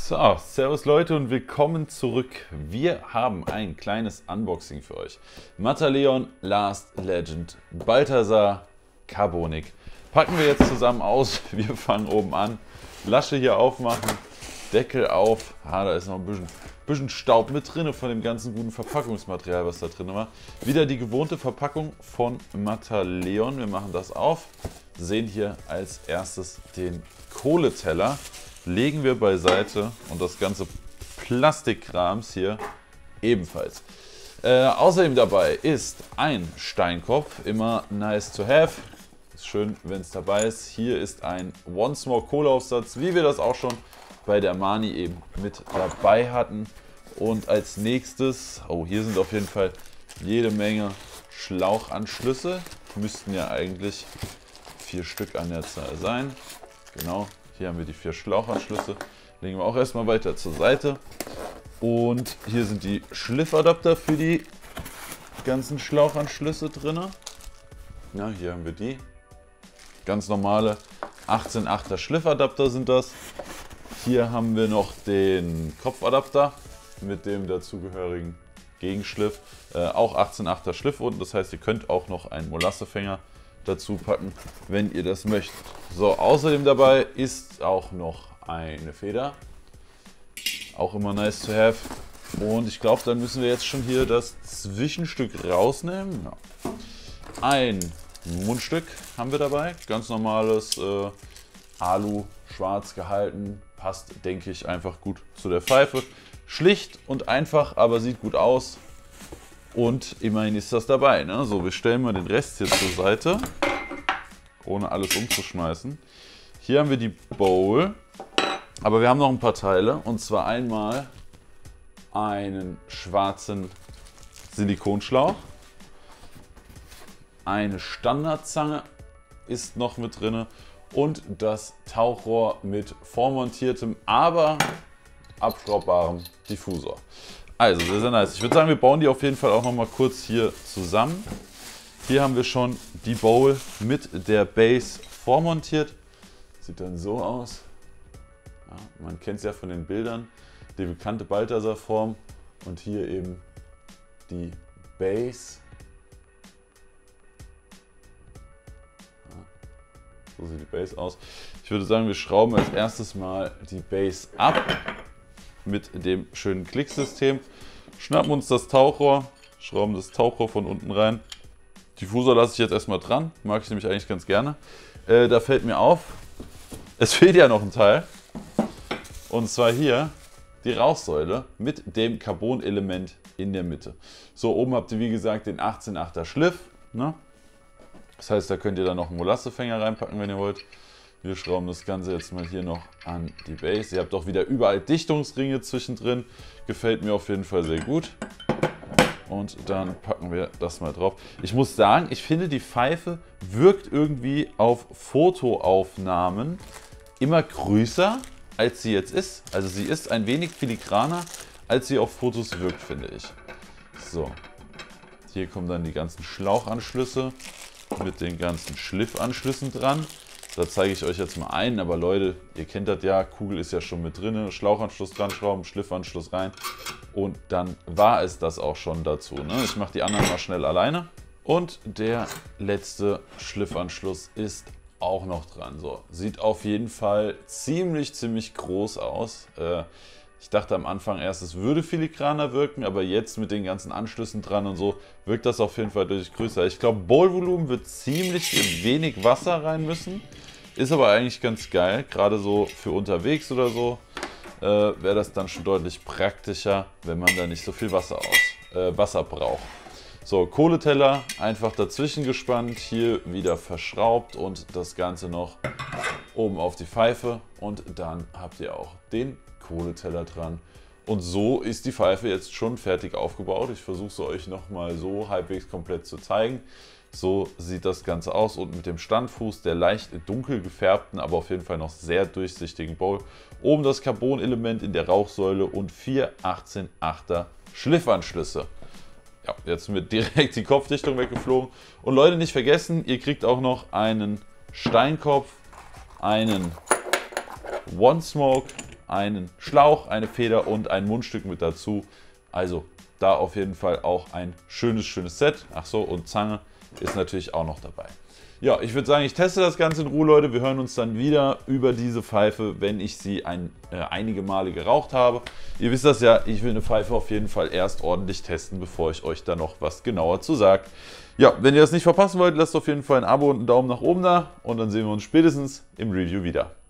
So, servus Leute und willkommen zurück. Wir haben ein kleines Unboxing für euch. Mataleon, Last Legend, Balthasar, Carbonik. Packen wir jetzt zusammen aus. Wir fangen oben an. Lasche hier aufmachen, Deckel auf. Da ist noch ein bisschen Staub mit drin von dem ganzen guten Verpackungsmaterial, was da drin war. Wieder die gewohnte Verpackung von Mataleon. Wir machen das auf. Sehen hier als erstes den Kohleteller. Legen wir beiseite und das ganze Plastikkrams hier ebenfalls. Außerdem dabei ist ein Steinkopf, immer nice to have. Ist schön, wenn es dabei ist. Hier ist ein OneSmoke Kohleaufsatz, wie wir das auch schon bei der Mani eben mit dabei hatten. Und als nächstes, hier sind auf jeden Fall jede Menge Schlauchanschlüsse. Müssten ja eigentlich 4 Stück an der Zahl sein. Genau. Hier haben wir die 4 Schlauchanschlüsse. Legen wir auch erstmal weiter zur Seite. Und hier sind die Schliffadapter für die ganzen Schlauchanschlüsse drin. Ja, hier haben wir die. Ganz normale 18,8er Schliffadapter sind das. Hier haben wir noch den Kopfadapter mit dem dazugehörigen Gegenschliff. Auch 18,8er Schliff unten. Das heißt, ihr könnt auch noch einen Molassefänger dazu packen, wenn ihr das möchtet. So, außerdem dabei ist auch noch eine Feder. Auch immer nice to have. Und ich glaube, dann müssen wir jetzt schon hier das Zwischenstück rausnehmen. Ja. Ein Mundstück haben wir dabei. Ganz normales Alu, schwarz gehalten. Passt, denke ich, einfach gut zu der Pfeife. Schlicht und einfach, aber sieht gut aus. Und immerhin ist das dabei. Ne? So, wir stellen mal den Rest hier zur Seite, ohne alles umzuschmeißen. Hier haben wir die Bowl, aber wir haben noch ein paar Teile. Und zwar einmal einen schwarzen Silikonschlauch. Eine Standardzange ist noch mit drin. Und das Tauchrohr mit vormontiertem, aber abschraubbarem Diffusor. Also, sehr, sehr nice. Ich würde sagen, wir bauen die auf jeden Fall auch noch mal kurz hier zusammen. Hier haben wir schon die Bowl mit der Base vormontiert. Sieht dann so aus. Ja, man kennt es ja von den Bildern. Die bekannte Balthasar-Form. Und hier eben die Base. Ja, so sieht die Base aus. Ich würde sagen, wir schrauben als erstes mal die Base ab. Mit dem schönen Klicksystem. Schnappen uns das Tauchrohr, schrauben das Tauchrohr von unten rein. Diffusor lasse ich jetzt erstmal dran, mag ich nämlich eigentlich ganz gerne. Da fällt mir auf, es fehlt ja noch ein Teil. Und zwar hier die Rauchsäule mit dem Carbon-Element in der Mitte. So, oben habt ihr wie gesagt den 18,8er Schliff. Ne? Das heißt, da könnt ihr dann noch einen Molassefänger reinpacken, wenn ihr wollt. Wir schrauben das Ganze jetzt mal hier noch an die Base. Ihr habt auch wieder überall Dichtungsringe zwischendrin. Gefällt mir auf jeden Fall sehr gut. Und dann packen wir das mal drauf. Ich muss sagen, ich finde die Pfeife wirkt irgendwie auf Fotoaufnahmen immer größer, als sie jetzt ist. Also sie ist ein wenig filigraner, als sie auf Fotos wirkt, finde ich. So, hier kommen dann die ganzen Schlauchanschlüsse mit den ganzen Schliffanschlüssen dran. Da zeige ich euch jetzt mal einen, aber Leute, ihr kennt das ja, Kugel ist ja schon mit drin, Schlauchanschluss dran schrauben, Schliffanschluss rein und dann war es das auch schon dazu. Ne? Ich mache die anderen mal schnell alleine und der letzte Schliffanschluss ist auch noch dran. So, sieht auf jeden Fall ziemlich groß aus. Ich dachte am Anfang erst, es würde filigraner wirken, aber jetzt mit den ganzen Anschlüssen dran und so wirkt das auf jeden Fall deutlich größer. Ich glaube, Bowl-Volumen wird ziemlich wenig Wasser rein müssen. Ist aber eigentlich ganz geil, gerade so für unterwegs oder so wäre das dann schon deutlich praktischer, wenn man da nicht so viel Wasser braucht. So, Kohleteller einfach dazwischen gespannt, hier wieder verschraubt und das Ganze noch oben auf die Pfeife und dann habt ihr auch den Kohleteller dran. Und so ist die Pfeife jetzt schon fertig aufgebaut. Ich versuche es euch nochmal so halbwegs komplett zu zeigen. So sieht das Ganze aus und mit dem Standfuß der leicht dunkel gefärbten, aber auf jeden Fall noch sehr durchsichtigen Bowl. Oben das Carbon-Element in der Rauchsäule und 4 18,8er Schliffanschlüsse. Ja, jetzt wird direkt die Kopfdichtung weggeflogen. Und Leute, nicht vergessen, ihr kriegt auch noch einen Steinkopf, einen OneSmoke einen Schlauch, eine Feder und ein Mundstück mit dazu. Also da auf jeden Fall auch ein schönes Set. Ach so, und Zange ist natürlich auch noch dabei. Ja, ich würde sagen, ich teste das Ganze in Ruhe, Leute. Wir hören uns dann wieder über diese Pfeife, wenn ich sie einige Male geraucht habe. Ihr wisst das ja, ich will eine Pfeife auf jeden Fall erst ordentlich testen, bevor ich euch da noch was genauer zu sage. Ja, wenn ihr das nicht verpassen wollt, lasst auf jeden Fall ein Abo und einen Daumen nach oben da und dann sehen wir uns spätestens im Review wieder.